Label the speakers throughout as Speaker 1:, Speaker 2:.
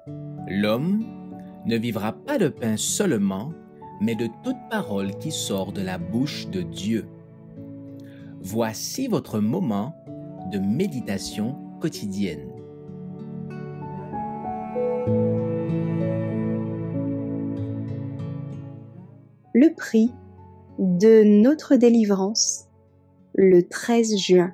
Speaker 1: L'homme ne vivra pas de pain seulement, mais de toute parole qui sort de la bouche de Dieu. Voici votre moment de méditation quotidienne.
Speaker 2: Le prix de notre délivrance, le 13 juin.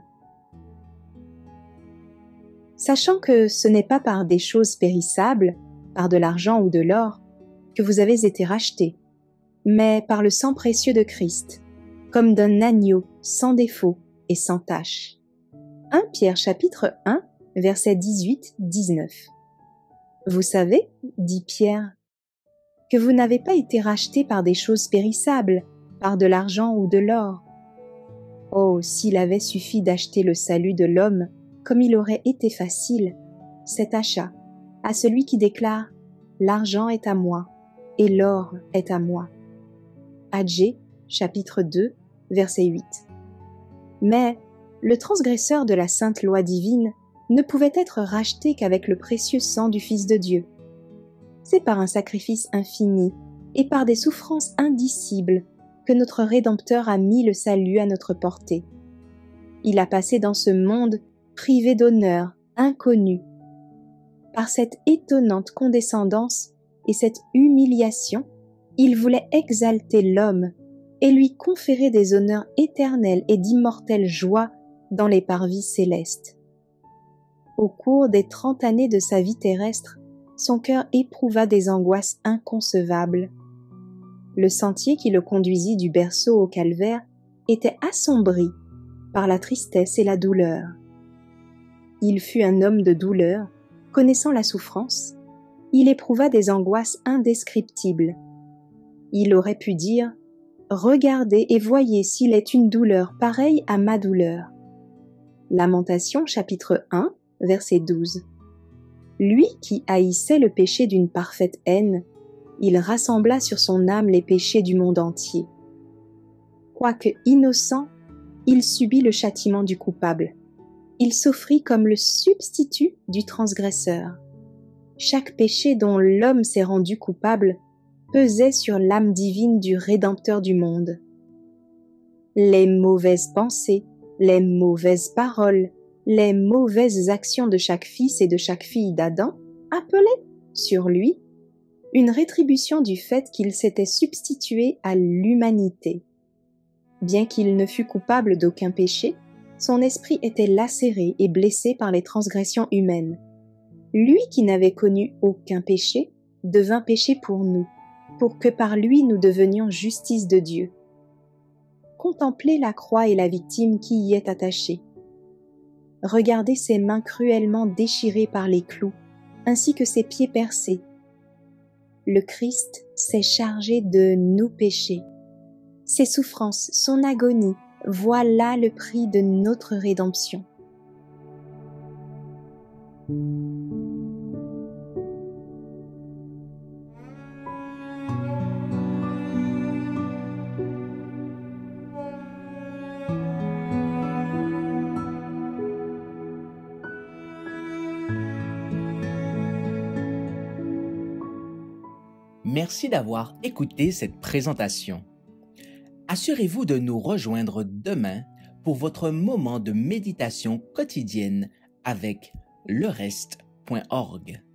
Speaker 2: Sachant que ce n'est pas par des choses périssables, par de l'argent ou de l'or, que vous avez été rachetés, mais par le sang précieux de Christ, comme d'un agneau sans défaut et sans tache. 1 Pierre chapitre 1, versets 18-19. Vous savez, dit Pierre, que vous n'avez pas été rachetés par des choses périssables, par de l'argent ou de l'or. Oh, s'il avait suffi d'acheter le salut de l'homme, comme il aurait été facile, cet achat, à celui qui déclare « L'argent est à moi et l'or est à moi ». Agé, chapitre 2, verset 8. Mais le transgresseur de la sainte loi divine ne pouvait être racheté qu'avec le précieux sang du Fils de Dieu. C'est par un sacrifice infini et par des souffrances indicibles que notre Rédempteur a mis le salut à notre portée. Il a passé dans ce monde privé d'honneur, inconnu. Par cette étonnante condescendance et cette humiliation, il voulait exalter l'homme et lui conférer des honneurs éternels et d'immortelles joies dans les parvis célestes. Au cours des 30 années de sa vie terrestre, son cœur éprouva des angoisses inconcevables. Le sentier qui le conduisit du berceau au calvaire était assombri par la tristesse et la douleur. Il fut un homme de douleur, connaissant la souffrance. Il éprouva des angoisses indescriptibles. Il aurait pu dire « Regardez et voyez s'il est une douleur pareille à ma douleur ». Lamentations chapitre 1, verset 12. Lui qui haïssait le péché d'une parfaite haine, il rassembla sur son âme les péchés du monde entier. Quoique innocent, il subit le châtiment du coupable. Il s'offrit comme le substitut du transgresseur. Chaque péché dont l'homme s'est rendu coupable pesait sur l'âme divine du Rédempteur du monde. Les mauvaises pensées, les mauvaises paroles, les mauvaises actions de chaque fils et de chaque fille d'Adam appelaient, sur lui, une rétribution du fait qu'il s'était substitué à l'humanité. Bien qu'il ne fût coupable d'aucun péché, son esprit était lacéré et blessé par les transgressions humaines. Lui qui n'avait connu aucun péché devint péché pour nous, pour que par lui nous devenions justice de Dieu. Contemplez la croix et la victime qui y est attachée. Regardez ses mains cruellement déchirées par les clous, ainsi que ses pieds percés. Le Christ s'est chargé de nos péchés. Ses souffrances, son agonie, voilà le prix de notre rédemption.
Speaker 1: Merci d'avoir écouté cette présentation. Assurez-vous de nous rejoindre demain pour votre moment de méditation quotidienne avec lereste.org.